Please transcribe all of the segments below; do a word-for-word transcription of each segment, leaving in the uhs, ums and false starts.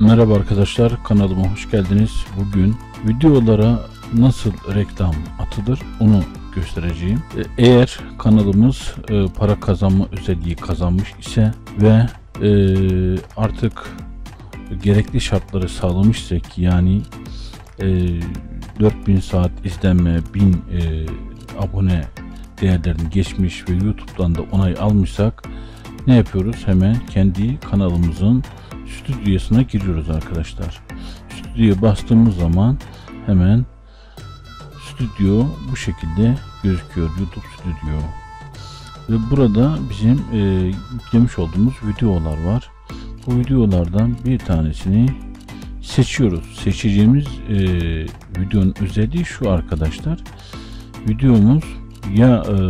Merhaba arkadaşlar, kanalıma hoş geldiniz. Bugün videolara nasıl reklam atılır onu göstereceğim. Eğer kanalımız e, para kazanma özelliği kazanmış ise ve e, artık gerekli şartları sağlamışsak, yani e, dört bin saat izlenme, bin e, abone değerlerini geçmiş ve YouTube'dan da onay almışsak ne yapıyoruz? Hemen kendi kanalımızın stüdyosuna giriyoruz arkadaşlar. Stüdyoya bastığımız zaman hemen stüdyo bu şekilde gözüküyor, YouTube stüdyo. Ve burada bizim e, yüklemiş olduğumuz videolar var. Bu videolardan bir tanesini seçiyoruz. Seçeceğimiz e, videonun özelliği şu arkadaşlar. Videomuz ya e,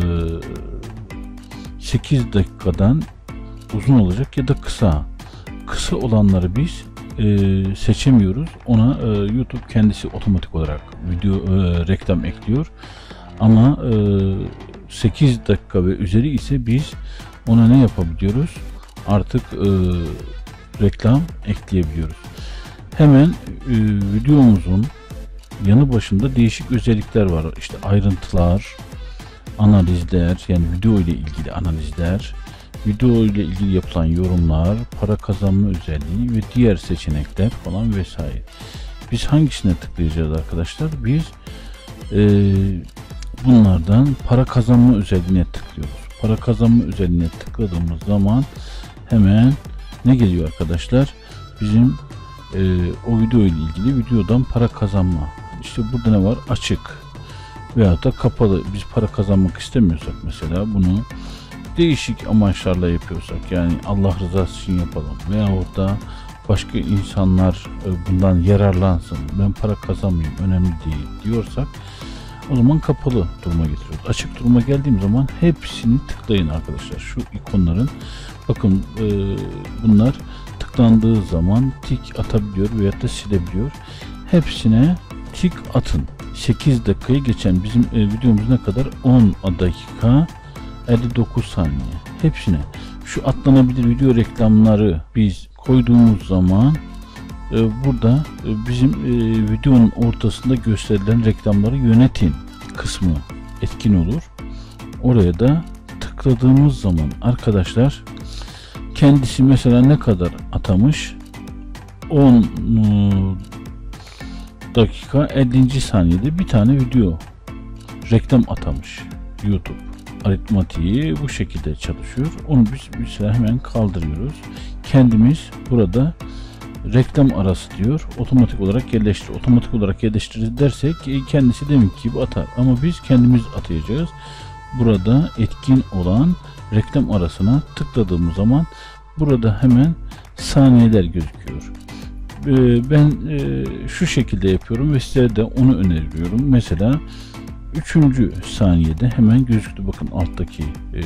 sekiz dakikadan uzun olacak ya da kısa. Kısa olanları biz e, seçemiyoruz. Ona e, YouTube kendisi otomatik olarak video e, reklam ekliyor. Ama e, sekiz dakika ve üzeri ise biz ona ne yapabiliyoruz? Artık e, reklam ekleyebiliyoruz. Hemen e, videomuzun yanı başında değişik özellikler var. İşte ayrıntılar, analizler, yani video ile ilgili analizler, video ile ilgili yapılan yorumlar, para kazanma özelliği ve diğer seçenekler falan vesaire. Biz hangisine tıklayacağız arkadaşlar? Biz e, bunlardan para kazanma özelliğine tıklıyoruz. Para kazanma özelliğine tıkladığımız zaman hemen ne geliyor arkadaşlar? Bizim e, o video ile ilgili videodan para kazanma. İşte burada ne var? Açık veyahut da kapalı. Biz para kazanmak istemiyorsak mesela bunu değişik amaçlarla yapıyorsak, yani Allah rızası için yapalım veyahut da başka insanlar bundan yararlansın, ben para kazanmayayım, önemli değil diyorsak o zaman kapalı duruma getiriyoruz. Açık duruma geldiğim zaman hepsini tıklayın arkadaşlar. Şu ikonların bakın e, bunlar tıklandığı zaman tik atabiliyor veyahut da silebiliyor. Hepsine tik atın. sekiz dakikayı geçen bizim e, videomuz ne kadar? on dakika elli dokuz saniye. Hepsine şu atlanabilir video reklamları biz koyduğumuz zaman e, burada e, bizim e, videonun ortasında gösterilen reklamları yönetin kısmı etkin olur. Oraya da tıkladığımız zaman arkadaşlar kendisi mesela ne kadar atamış? on dakika ellinci saniyede bir tane video reklam atamış YouTube. Aritmatiği bu şekilde çalışıyor. Onu biz mesela hemen kaldırıyoruz. Kendimiz burada reklam arası diyor. Otomatik olarak yerleştir. Otomatik olarak yerleştirir dersek kendisi demek ki bu atar. Ama biz kendimiz atayacağız. Burada etkin olan reklam arasına tıkladığımız zaman burada hemen saniyeler gözüküyor. Ben şu şekilde yapıyorum ve size de onu öneriyorum. Mesela üçüncü saniyede hemen gözüktü. Bakın alttaki e,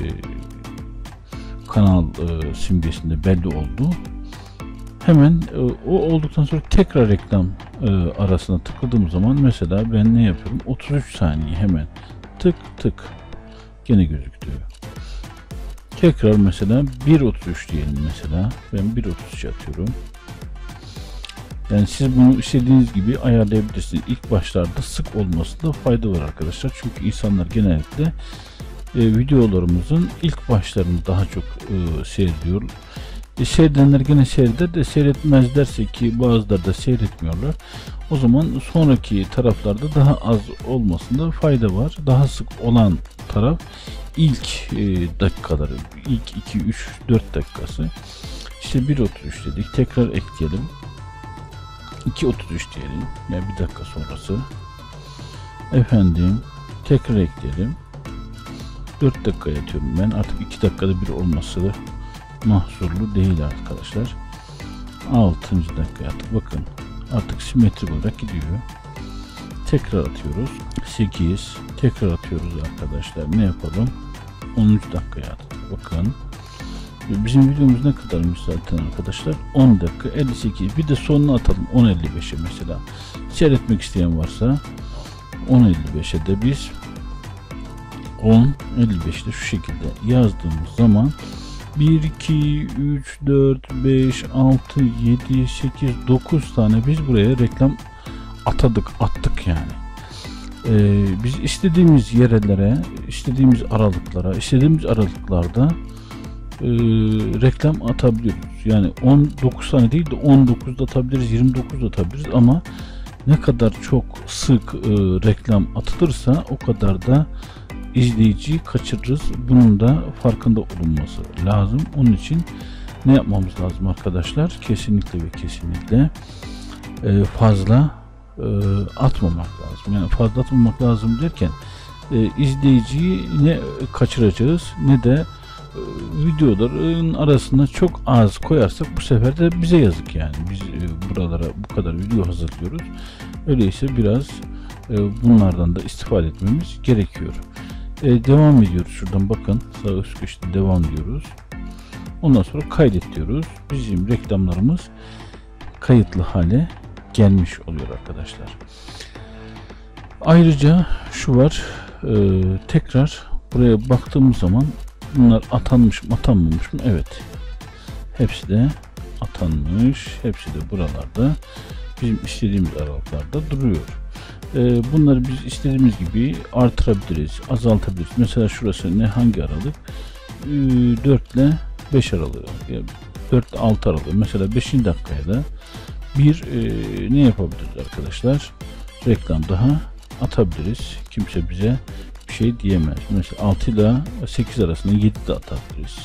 kanal e, simgesinde belli oldu. Hemen e, o olduktan sonra tekrar reklam e, arasına tıkladığım zaman mesela ben ne yapıyorum? otuz üç saniye hemen tık tık gene gözüktü. Tekrar mesela bir otuz üç diyelim mesela. Ben bir otuz üç atıyorum. Yani siz bunu istediğiniz gibi ayarlayabilirsiniz. İlk başlarda sık olmasında fayda var arkadaşlar. Çünkü insanlar genellikle e, videolarımızın ilk başlarını daha çok e, seyrediyor. E, seyredenler gene seyreder de seyretmezlerse, ki bazıları da seyretmiyorlar. O zaman sonraki taraflarda daha az olmasında fayda var. Daha sık olan taraf ilk e, dakikaları, ilk iki üç dört dakikası. İşte bir otuz üç dedik. Tekrar ekleyelim. iki otuz üç diyelim. Yani bir dakika sonrası. Efendim tekrar ekleyelim. dört dakikaya atıyorum ben. Artık iki dakikada bir olması mahsurlu değil arkadaşlar. altıncı dakikaya attık. Bakın artık simetrik olarak gidiyor. Tekrar atıyoruz. sekiz. Tekrar atıyoruz arkadaşlar. Ne yapalım? onuncu dakikaya attık. Bakın. Bizim videomuz ne kadarmış zaten arkadaşlar? on dakika elli sekiz. Bir de sonuna atalım on elli beşe mesela. Seyretmek isteyen varsa on elli beşe de biz on elli beşte şu şekilde yazdığımız zaman bir, iki, üç, dört, beş, altı, yedi, sekiz, dokuz tane biz buraya reklam atadık, attık yani. Ee, biz istediğimiz yerlere, istediğimiz aralıklara, istediğimiz aralıklarda e, reklam atabiliyoruz. Yani on dokuz tane değil de on dokuz da atabiliriz, yirmi dokuz da atabiliriz ama ne kadar çok sık e, reklam atılırsa o kadar da izleyiciyi kaçırırız. Bunun da farkında olunması lazım. Onun için ne yapmamız lazım arkadaşlar? Kesinlikle ve kesinlikle e, fazla e, atmamak lazım. Yani fazla atmamak lazım derken e, izleyiciyi ne kaçıracağız ne de e, videoların arasında çok az koyarsak bu sefer de bize yazık yani. Biz e, buralara bu kadar video hazırlıyoruz. Öyleyse biraz e, bunlardan da istifade etmemiz gerekiyor. E, devam ediyoruz. Şuradan bakın. Sağ üst köşede devam diyoruz. Ondan sonra kaydet diyoruz. Bizim reklamlarımız kayıtlı hale gelmiş oluyor arkadaşlar. Ayrıca şu var. E, tekrar buraya baktığımız zaman bunlar atanmış mı atanmamış mı? Evet. Hepsi de atanmış. Hepsi de buralarda bizim istediğimiz aralıklarda duruyor. Bunları biz istediğimiz gibi artırabiliriz, azaltabiliriz. Mesela şurası ne, hangi aralık? dört ile beş aralığı, dört ile altı aralığı. Mesela beşinci dakikaya da bir e, ne yapabiliriz arkadaşlar? Reklam daha atabiliriz. Kimse bize bir şey diyemez. Mesela altı ile sekiz arasında yedi de atabiliriz.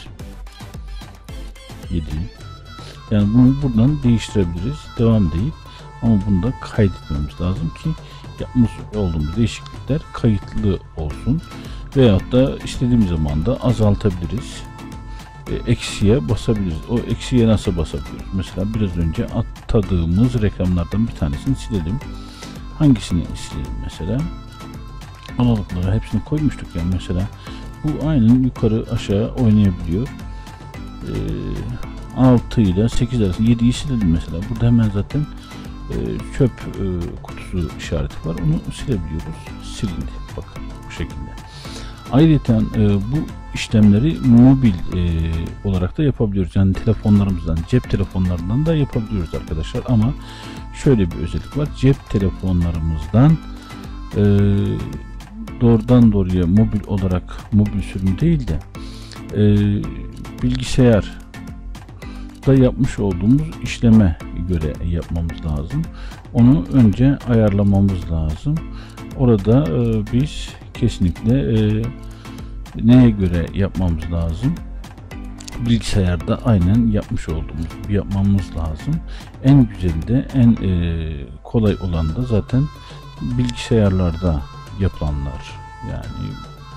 yedi. Yani bunu buradan değiştirebiliriz. Devam değil. Ama bunu da kaydetmemiz lazım ki yapmış olduğumuz değişiklikler kayıtlı olsun. Veyahut da istediğimiz zaman da azaltabiliriz. E, eksiye basabiliriz. O eksiye nasıl basabiliriz? Mesela biraz önce atadığımız reklamlardan bir tanesini silelim. Hangisini silelim mesela? Aralıklara hepsini koymuştuk yani mesela. Bu aynen yukarı aşağı oynayabiliyor. E, altı ile sekiz arasında yediyi silelim mesela. Burada hemen zaten e, çöp e, kutusu işareti var. Onu silebiliyoruz. Silindi. Bakın bu şekilde. Ayrıca e, bu işlemleri mobil e, olarak da yapabiliyoruz. Yani telefonlarımızdan, cep telefonlarından da yapabiliyoruz arkadaşlar. Ama şöyle bir özellik var. Cep telefonlarımızdan e, doğrudan doğruya mobil olarak, mobil sürüm değil de e, bilgisayar da yapmış olduğumuz işleme göre yapmamız lazım. Onu önce ayarlamamız lazım. Orada e, biz kesinlikle e, neye göre yapmamız lazım? Bilgisayarda aynen yapmış olduğumuz gibi yapmamız lazım. En güzeli de en e, kolay olan da zaten bilgisayarlarda yapılanlar. Yani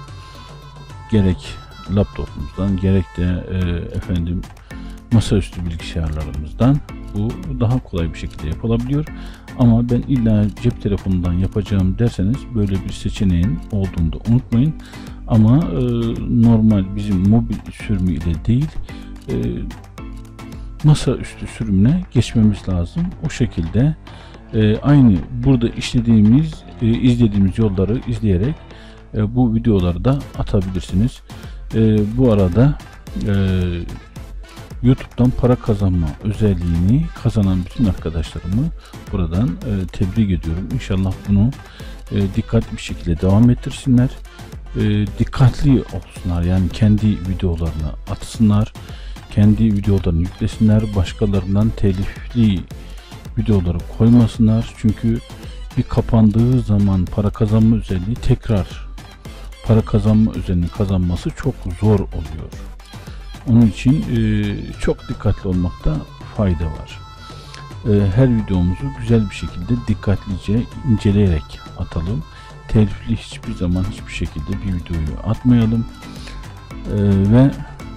gerek laptopumuzdan gerek de e, efendim masaüstü bilgisayarlarımızdan bu daha kolay bir şekilde yapılabiliyor. Ama ben illa cep telefonundan yapacağım derseniz böyle bir seçeneğin olduğunu da unutmayın. Ama e, normal bizim mobil sürümü ile değil e, masaüstü sürümüne geçmemiz lazım. O şekilde e, aynı burada işlediğimiz e, izlediğimiz yolları izleyerek e, bu videoları da atabilirsiniz. E, bu arada e, YouTube'dan para kazanma özelliğini kazanan bütün arkadaşlarımı buradan e, tebrik ediyorum. İnşallah bunu e, dikkatli bir şekilde devam ettirsinler. E, dikkatli olsunlar. Yani kendi videolarını atsınlar. Kendi videolarını yüklesinler. Başkalarından telifli videoları koymasınlar. Çünkü bir kapandığı zaman para kazanma özelliği tekrar para kazanma özelliğini kazanması çok zor oluyor. Onun için e, çok dikkatli olmakta fayda var. E, her videomuzu güzel bir şekilde dikkatlice inceleyerek atalım. Telifli hiçbir zaman hiçbir şekilde bir videoyu atmayalım. E, ve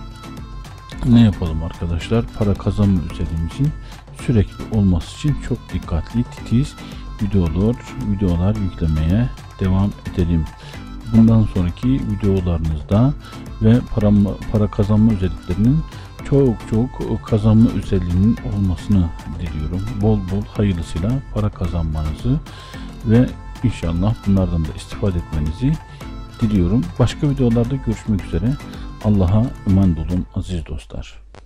ne yapalım arkadaşlar? Para kazanma özelliğimizin sürekli olması için çok dikkatli, titiz videolar, videolar yüklemeye devam edelim. Bundan sonraki videolarınızda ve para, para kazanma özelliklerinin çok çok kazanma özelliğinin olmasını diliyorum. Bol bol hayırlısıyla para kazanmanızı ve inşallah bunlardan da istifade etmenizi diliyorum. Başka videolarda görüşmek üzere. Allah'a emanet olun aziz dostlar.